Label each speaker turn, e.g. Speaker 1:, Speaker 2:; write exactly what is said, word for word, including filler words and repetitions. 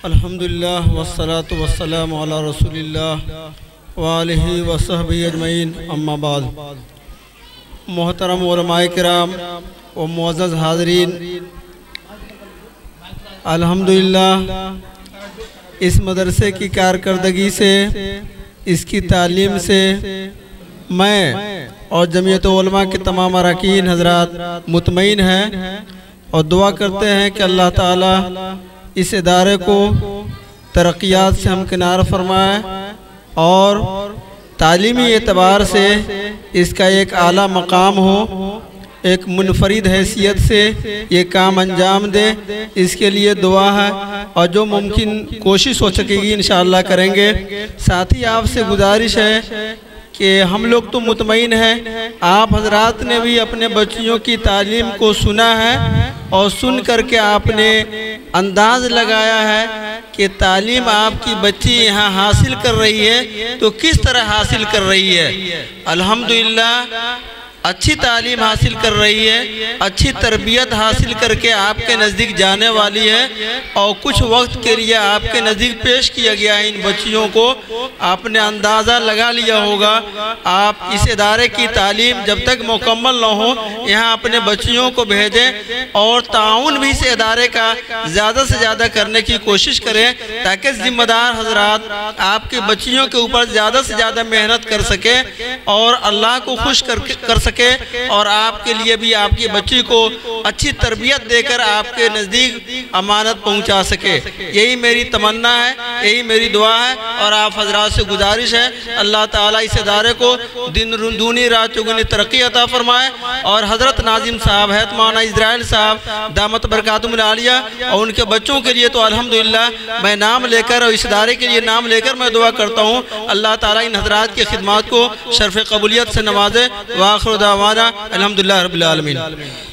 Speaker 1: الحمدللہ والصلاة والسلام علی رسول اللہ وآلہ وصحبہ اجمعین، اما بعد۔ محترم علماء کرام و معزز حاضرین، الحمدللہ اس مدرسے کی کارکردگی سے، اس کی تعلیم سے میں اور جمعیت علماء کے تمام اراکین حضرات مطمئن ہیں اور دعا کرتے ہیں کہ اللہ تعالیٰ اس ادارے کو ترقیات سے ہمکنار فرمائے اور تعلیمی اعتبار سے اس کا ایک اعلیٰ مقام ہو، ایک منفرد حیثیت سے یہ کام انجام دے، اس کے لیے دعا ہے اور جو ممکن کوشش ہو سکے گی انشاءاللہ کریں گے۔ ساتھ ہی آپ سے گزارش ہے کہ ہم لوگ تو مطمئن ہیں، آپ حضرات نے بھی اپنے بچیوں کی تعلیم کو سنا ہے اور سن کر کے آپ نے انداز لگایا ہے کہ تعلیم آپ کی بچی یہاں حاصل کر رہی ہے تو کس طرح حاصل کر رہی ہے۔ الحمدللہ اچھی تعلیم حاصل کر رہی ہے، اچھی تربیت حاصل کر کے آپ کے نزدیک جانے والی ہے اور کچھ وقت کے لیے آپ کے نزدیک پیش کیا گیا ہے۔ ان بچیوں کو آپ نے اندازہ لگا لیا ہوگا، آپ اس ادارے کی تعلیم جب تک مکمل نہ ہو یہاں اپنے بچیوں کو بھیجیں اور تعاون بھی اس ادارے کا زیادہ سے زیادہ کرنے کی کوشش کریں تاکہ ذمہ دار حضرات آپ کے بچیوں کے اوپر زیادہ سے زیادہ محنت کر سکیں اور اللہ کو خوش کر سکیں اور آپ کے لیے بھی آپ کی بچی کو اچھی تربیت دے کر آپ کے نزدیک امانت پہنچا سکے۔ یہی میری تمنا ہے، یہی میری دعا ہے اور آپ حضرات سے گزارش ہے اللہ تعالیٰ اس ادارے کو دن دونی رات چوگنی ترقی عطا فرمائے اور حضرت ناظم صاحب حیات مولانا اسرائیل صاحب دامت برکاتہم العالیہ اور ان کے بچوں کے لیے تو الحمدللہ میں نام لے کر اور اس ادارے کے لیے نام لے کر میں دعا کرتا ہوں اللہ تعالیٰ ان حضرات کی خدمات کو شرف قبولیت سے نوازے۔ وآخر دعوانا الحمدللہ رب العالمین۔